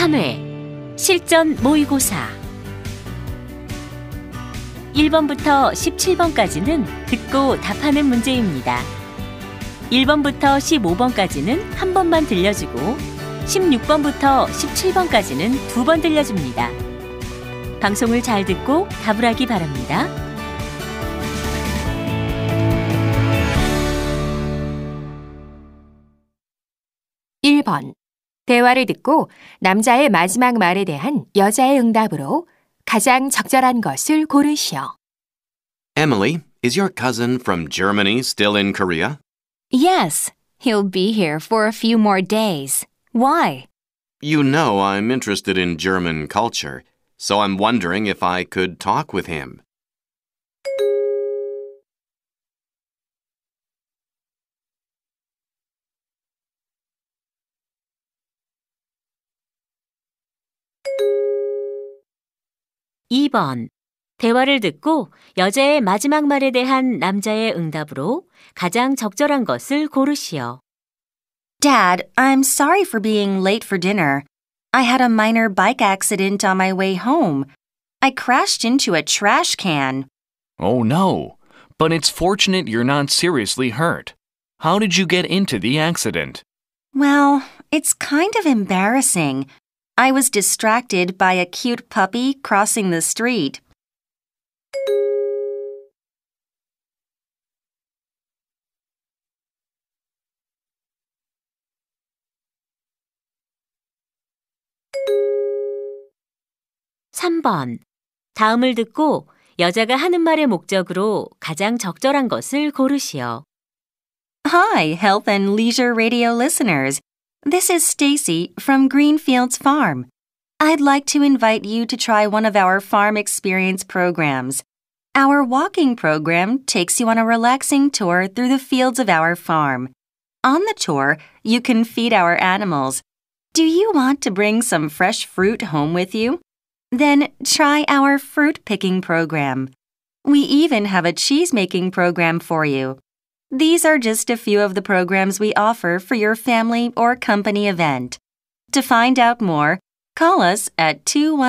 3회 실전 모의고사 1번부터 17번까지는 듣고 답하는 문제입니다. 1번부터 15번까지는 한 번만 들려주고 16번부터 17번까지는 두 번 들려줍니다. 방송을 잘 듣고 답을 하기 바랍니다. (1번) 대화를 듣고 남자의 마지막 말에 대한 여자의 응답으로 가장 적절한 것을 고르시오. Emily, is your cousin from Germany still in Korea? Yes, he'll be here for a few more days. Why? You know I'm interested in German culture, so I'm wondering if I could talk with him. (2번) 대화를 듣고 여자의 마지막 말에 대한 남자의 응답으로 가장 적절한 것을 고르시오. Dad, I'm sorry for being late for dinner. I had a minor bike accident on my way home. I crashed into a trash can. Oh no, but it's fortunate you're not seriously hurt. How did you get into the accident? Well, it's kind of embarrassing. I was distracted by a cute puppy crossing the street. (3번) 다음을 듣고 여자가 하는 말의 목적으로 가장 적절한 것을 고르시오. Hi, Health and Leisure Radio listeners. This is Stacy from Greenfields Farm. I'd like to invite you to try one of our farm experience programs. Our walking program takes you on a relaxing tour through the fields of our farm. On the tour, you can feed our animals. Do you want to bring some fresh fruit home with you? Then try our fruit picking program. We even have a cheese-making program for you. These are just a few of the programs we offer for your family or company event. To find out more, call us at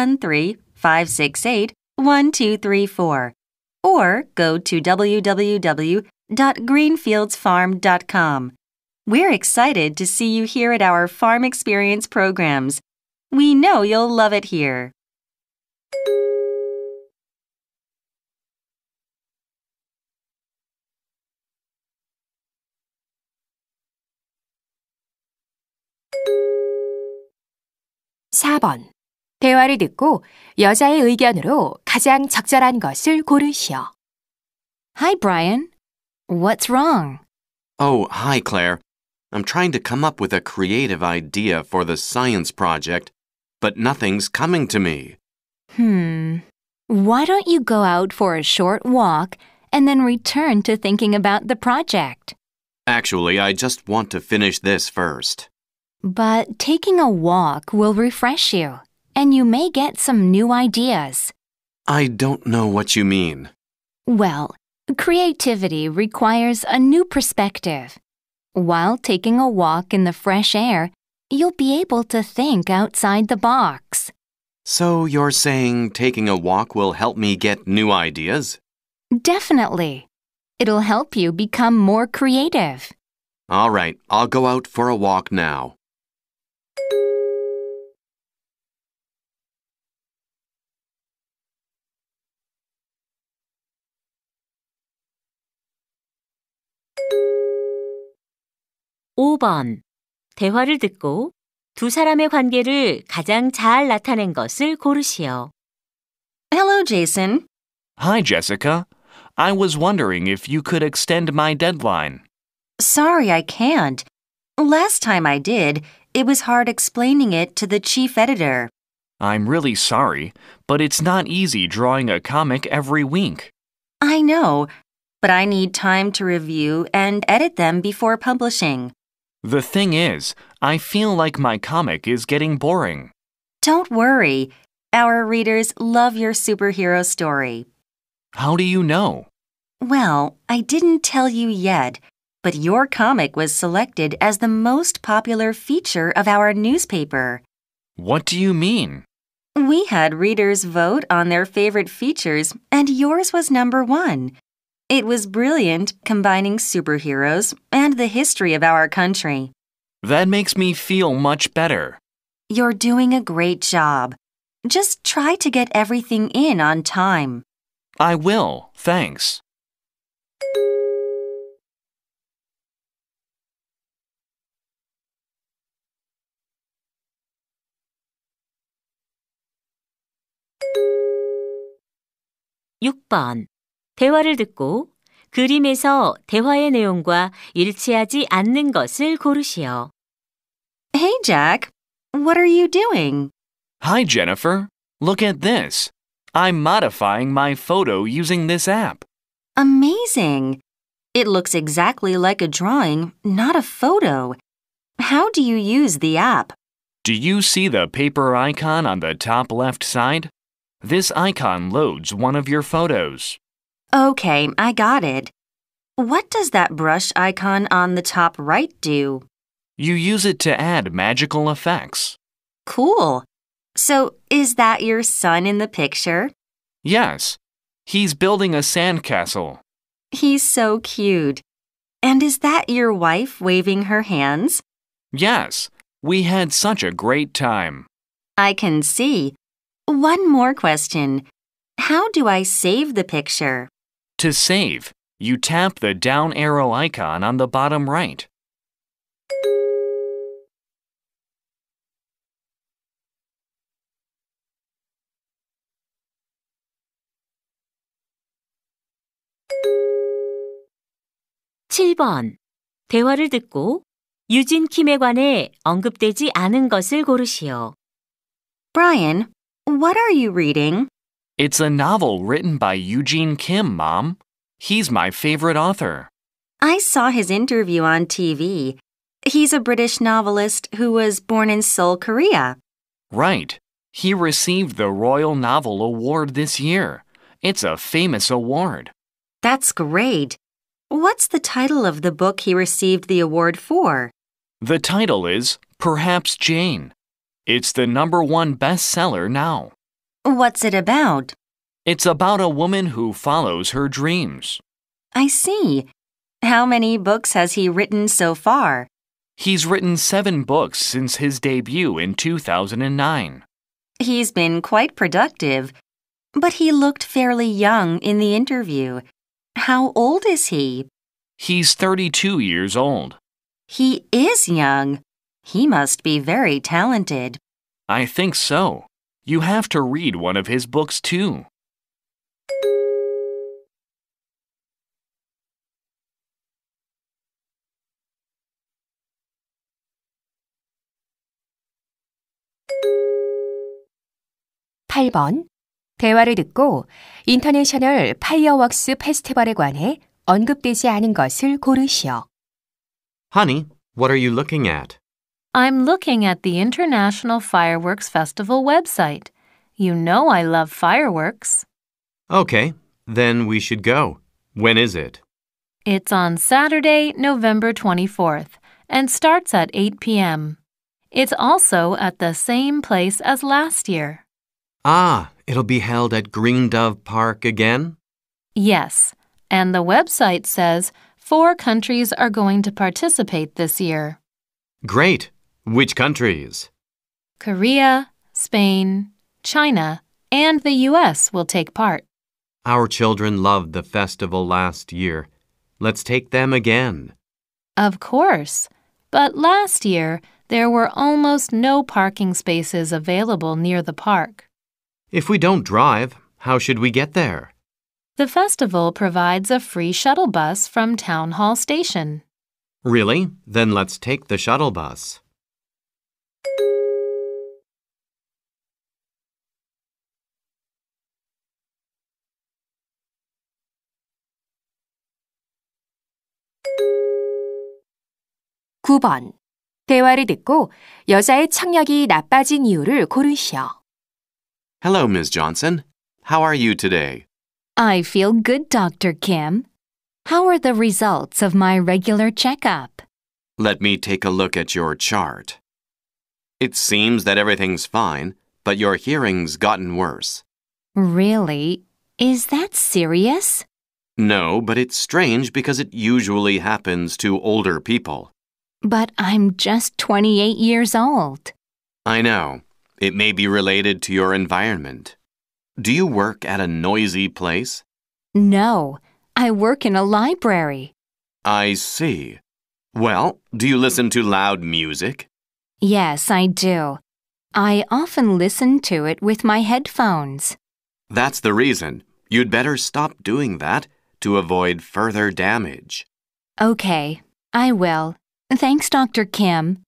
213-568-1234 or go to www.greenfieldsfarm.com. We're excited to see you here at our farm experience programs. We know you'll love it here. (4번) 대화를 듣고 여자의 의견으로 가장 적절한 것을 고르시오. Hi, Brian. What's wrong? Oh, hi, Claire. I'm trying to come up with a creative idea for the science project, but nothing's coming to me. Why don't you go out for a short walk and then return to thinking about the project? Actually, I just want to finish this first. But taking a walk will refresh you, and you may get some new ideas. I don't know what you mean. Well, creativity requires a new perspective. While taking a walk in the fresh air, you'll be able to think outside the box. So you're saying taking a walk will help me get new ideas? Definitely. It'll help you become more creative. All right, I'll go out for a walk now. (5번) 대화를 듣고 두 사람의 관계를 가장 잘 나타낸 것을 고르시오. Hello, Jason. Hi, Jessica. I was wondering if you could extend my deadline. Sorry, I can't. Last time I did, it was hard explaining it to the chief editor. I'm really sorry, but it's not easy drawing a comic every week. I know, but I need time to review and edit them before publishing. The thing is, I feel like my comic is getting boring. Don't worry. Our readers love your superhero story. How do you know? Well, I didn't tell you yet, but your comic was selected as the most popular feature of our newspaper. What do you mean? We had readers vote on their favorite features, and yours was number 1. It was brilliant, combining superheroes and the history of our country. That makes me feel much better. You're doing a great job. Just try to get everything in on time. I will, thanks. 육 번 대화를 듣고 그림에서 대화의 내용과 일치하지 않는 것을 고르시오. Hey, Jack. What are you doing? Hi, Jennifer. Look at this. I'm modifying my photo using this app. Amazing. It looks exactly like a drawing, not a photo. How do you use the app? Do you see the paper icon on the top left side? This icon loads one of your photos. Okay, I got it. What does that brush icon on the top right do? You use it to add magical effects. Cool. So, is that your son in the picture? Yes, he's building a sandcastle. He's so cute. And is that your wife waving her hands? Yes, we had such a great time. I can see. One more question. How do I save the picture? To save, you tap the down arrow icon on the bottom right. 칠 번 대화를 듣고 유진 킴에 관해 언급되지 않은 것을 고르시오. Brian, what are you reading? It's a novel written by Eugene Kim, Mom. He's my favorite author. I saw his interview on TV. He's a British novelist who was born in Seoul, Korea. Right. He received the Royal Novel Award this year. It's a famous award. That's great. What's the title of the book he received the award for? The title is Perhaps Jane. It's the #1 bestseller now. What's it about? It's about a woman who follows her dreams. I see. How many books has he written so far? He's written 7 books since his debut in 2009. He's been quite productive, but he looked fairly young in the interview. How old is he? He's 32 years old. He is young. He must be very talented. I think so. You have to read one of his books too. 팔 번 대화를 듣고 인터내셔널 파이어웍스 페스티벌에 관해 언급되지 않은 것을 고르시오. Honey, what are you looking at? I'm looking at the International Fireworks Festival website. You know I love fireworks. Okay, then we should go. When is it? It's on Saturday, November 24th, and starts at 8 p.m. It's also at the same place as last year. Ah, it'll be held at Green Dove Park again? Yes, and the website says 4 countries are going to participate this year. Great. Which countries? Korea, Spain, China, and the U.S. will take part. Our children loved the festival last year. Let's take them again. Of course, but last year there were almost no parking spaces available near the park. If we don't drive, how should we get there? The festival provides a free shuttle bus from Town Hall Station. Really? Then let's take the shuttle bus. 구 번 대화를 듣고 여자의 청력이 나빠진 이유를 고르시오. Hello, Ms. Johnson. How are you today? I feel good, Dr. Kim. How are the results of my regular checkup? Let me take a look at your chart. It seems that everything's fine, but your hearing's gotten worse. Really? Is that serious? No, but it's strange because it usually happens to older people. But I'm just 28 years old. I know. It may be related to your environment. Do you work at a noisy place? No, I work in a library. I see. Well, do you listen to loud music? Yes, I do. I often listen to it with my headphones. That's the reason. You'd better stop doing that to avoid further damage. Okay, I will. Thanks, Dr. Kim.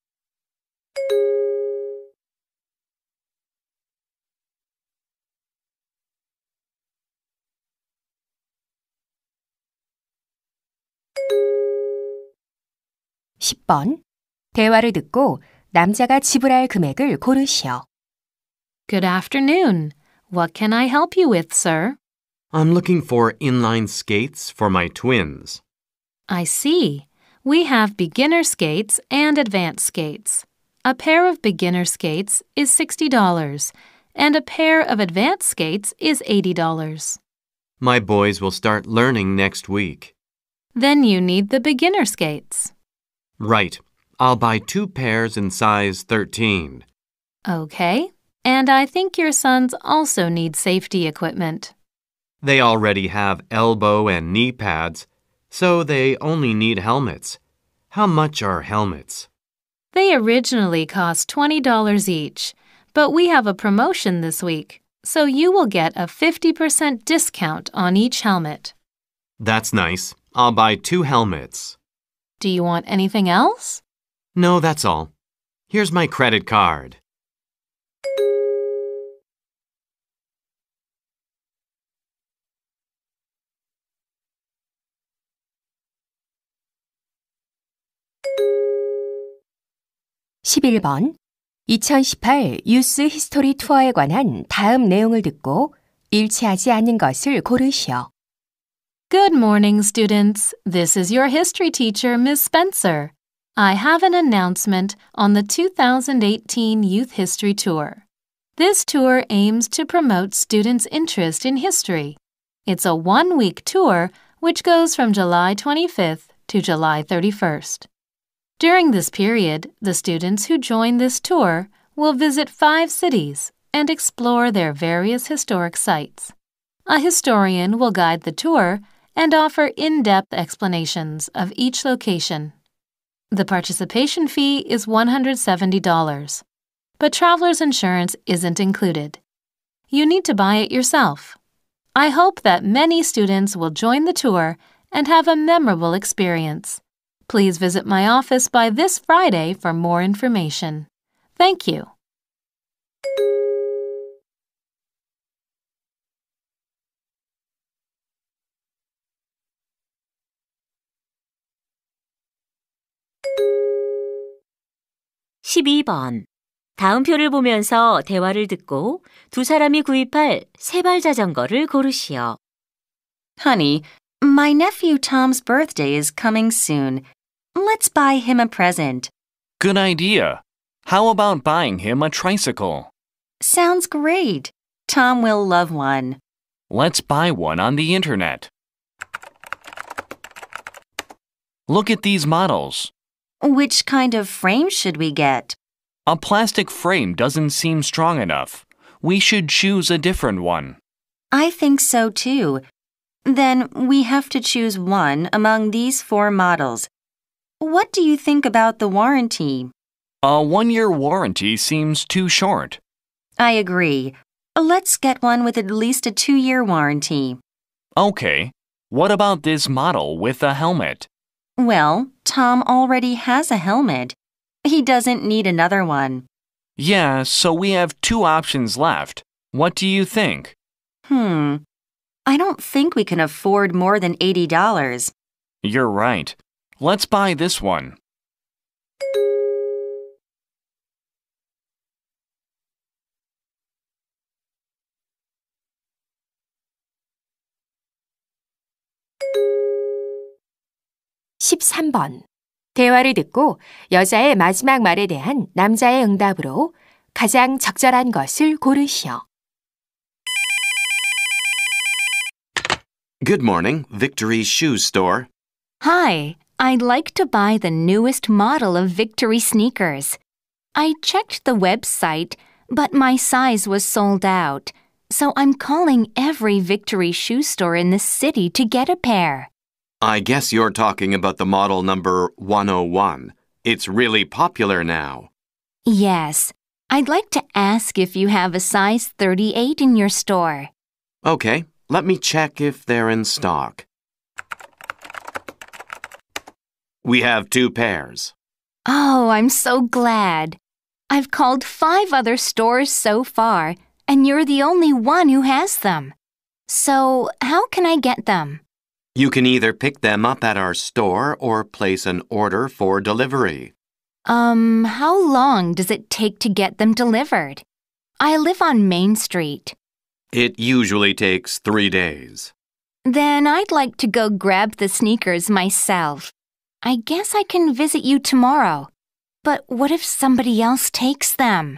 (10번) 대화를 듣고 남자가 지불할 금액을 고르시오. Good afternoon. What can I help you with, sir? I'm looking for inline skates for my twins. I see. We have beginner skates and advanced skates. A pair of beginner skates is $60, and a pair of advanced skates is $80. My boys will start learning next week. Then you need the beginner skates. Right. I'll buy 2 pairs in size 13. Okay. And I think your sons also need safety equipment. They already have elbow and knee pads, so they only need helmets. How much are helmets? They originally cost $20 each, but we have a promotion this week, so you will get a 50% discount on each helmet. That's nice. I'll buy 2 helmets. Do you want anything else? No, that's all. Here's my credit card. (11번) 2018 유스 히스토리 투어에 관한 다음 내용을 듣고 일치하지 않는 것을 고르시오. Good morning, students. This is your history teacher, Ms. Spencer. I have an announcement on the 2018 Youth History Tour. This tour aims to promote students' interest in history. It's a one-week tour which goes from July 25th to July 31st. During this period, the students who join this tour will visit 5 cities and explore their various historic sites. A historian will guide the tour and offer in-depth explanations of each location. The participation fee is $170, but traveler's insurance isn't included. You need to buy it yourself. I hope that many students will join the tour and have a memorable experience. Please visit my office by this Friday for more information. Thank you. (12번) 다음 표를 보면서 대화를 듣고 두 사람이 구입할 세발 자전거를 고르시오. Honey, my nephew Tom's birthday is coming soon. Let's buy him a present. Good idea. How about buying him a tricycle? Sounds great. Tom will love one. Let's buy one on the internet. Look at these models. Which kind of frame should we get? A plastic frame doesn't seem strong enough. We should choose a different one. I think so too. Then we have to choose one among these 4 models. What do you think about the warranty? A 1-year warranty seems too short. I agree. Let's get one with at least a 2-year warranty. Okay. What about this model with a helmet? Well, Tom already has a helmet. He doesn't need another one. Yeah, so we have 2 options left. What do you think? I don't think we can afford more than $80. You're right. Let's buy this one. (13번) 대화를 듣고 여자의 마지막 말에 대한 남자의 응답으로 가장 적절한 것을 고르시오. Good morning, Victory Shoe Store. Hi, I'd like to buy the newest model of Victory sneakers. I checked the website, but my size was sold out, so I'm calling every Victory shoe store in the city to get a pair. I guess you're talking about the model number 101. It's really popular now. Yes, I'd like to ask if you have a size 38 in your store. Okay, let me check if they're in stock. We have 2 pairs. Oh, I'm so glad. I've called 5 other stores so far, and you're the only one who has them. So, how can I get them? You can either pick them up at our store or place an order for delivery. How long does it take to get them delivered? I live on Main Street. It usually takes 3 days. Then I'd like to go grab the sneakers myself. I guess I can visit you tomorrow. But what if somebody else takes them?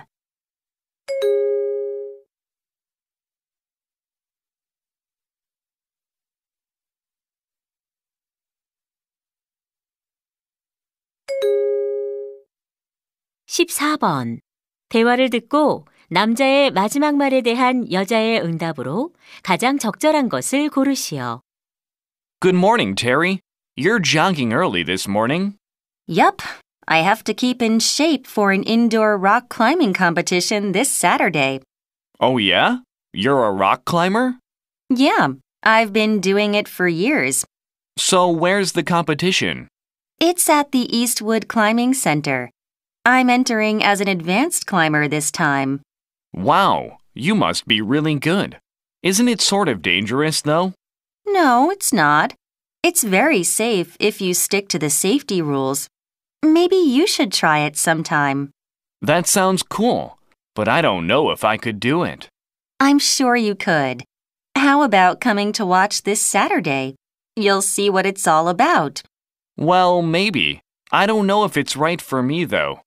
(14번) 대화를 듣고 남자의 마지막 말에 대한 여자의 응답으로 가장 적절한 것을 고르시오. Good morning, Terry. You're jogging early this morning. Yup, I have to keep in shape for an indoor rock climbing competition this Saturday. Oh, yeah? You're a rock climber? Yeah, I've been doing it for years. So where's the competition? It's at the Eastwood Climbing Center. I'm entering as an advanced climber this time. Wow, you must be really good. Isn't it sort of dangerous, though? No, it's not. It's very safe if you stick to the safety rules. Maybe you should try it sometime. That sounds cool, but I don't know if I could do it. I'm sure you could. How about coming to watch this Saturday? You'll see what it's all about. Well, maybe. I don't know if it's right for me, though.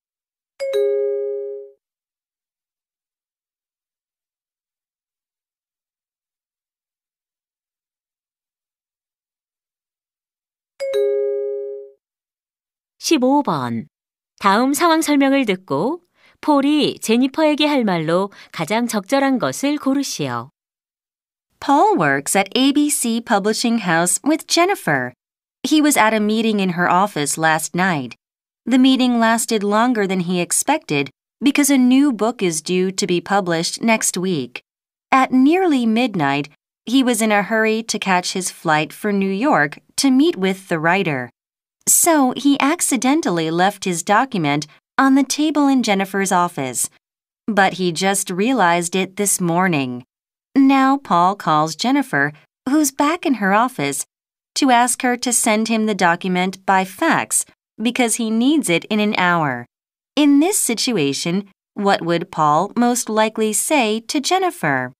(15번) 다음 상황 설명을 듣고 폴이 제니퍼에게 할 말로 가장 적절한 것을 고르시오. Paul works at ABC Publishing House with Jennifer. He was at a meeting in her office last night. The meeting lasted longer than he expected because a new book is due to be published next week. At nearly midnight, he was in a hurry to catch his flight for New York to meet with the writer. So he accidentally left his document on the table in Jennifer's office. But he just realized it this morning. Now Paul calls Jennifer, who's back in her office, to ask her to send him the document by fax because he needs it in an hour. In this situation, what would Paul most likely say to Jennifer?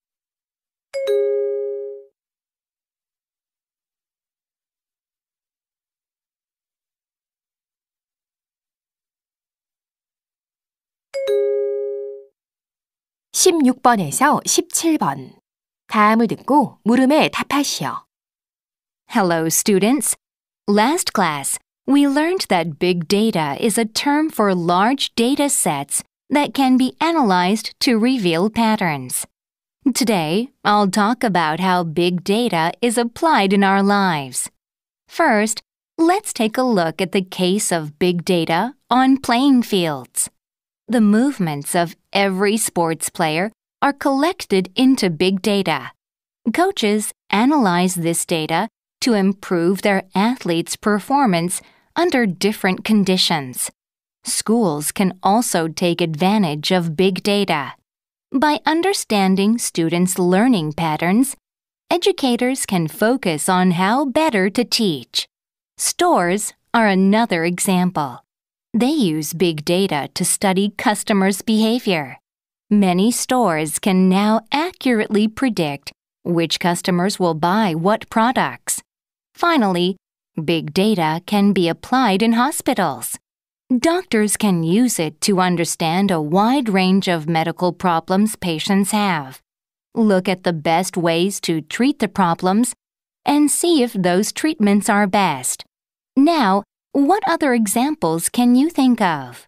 (16번에서 17번) 다음을 듣고 물음에 답하시오. Hello, students. Last class, we learned that big data is a term for large data sets that can be analyzed to reveal patterns. Today, I'll talk about how big data is applied in our lives. First, let's take a look at the case of big data on playing fields. The movements of every sports player are collected into big data. Coaches analyze this data to improve their athletes' performance under different conditions. Schools can also take advantage of big data. By understanding students' learning patterns, educators can focus on how better to teach. Stores are another example. They use big data to study customers' behavior. Many stores can now accurately predict which customers will buy what products. Finally, Big data can be applied in hospitals. Doctors can use it to understand a wide range of medical problems patients have. Look at the best ways to treat the problems and see if those treatments are best. Now, what other examples can you think of?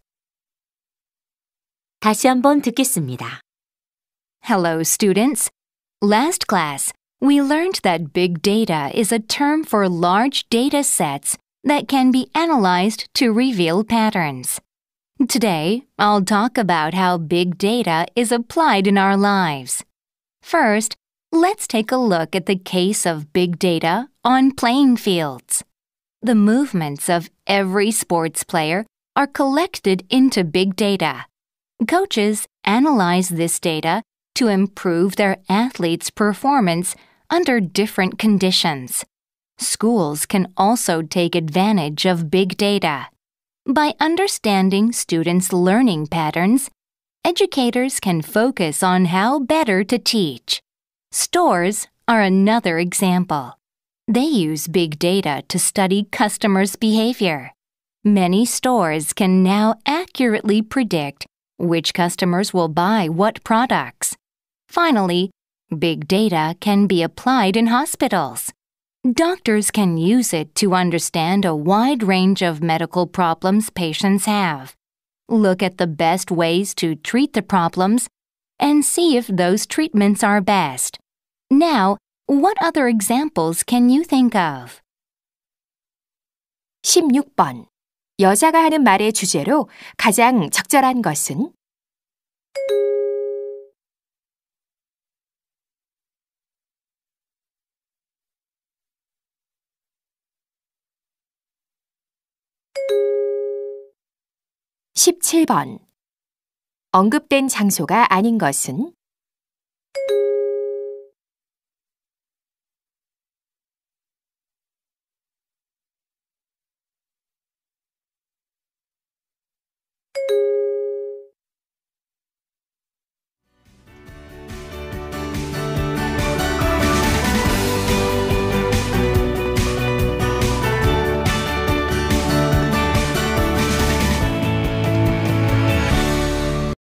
다시 한번 듣겠습니다. Hello, students. Last class, we learned that big data is a term for large data sets that can be analyzed to reveal patterns. Today, I'll talk about how big data is applied in our lives. First, let's take a look at the case of big data on playing fields. The movements of every sports player are collected into big data. Coaches analyze this data to improve their athletes' performance under different conditions. Schools can also take advantage of big data. By understanding students' learning patterns, educators can focus on how better to teach. Stores are another example. They use big data to study customers' behavior. Many stores can now accurately predict which customers will buy what products. Finally, big data can be applied in hospitals. Doctors can use it to understand a wide range of medical problems patients have. Look at the best ways to treat the problems and see if those treatments are best. Now, what other examples can you think of? 16번. 여자가 하는 말의 주제로 가장 적절한 것은? 17번. 언급된 장소가 아닌 것은?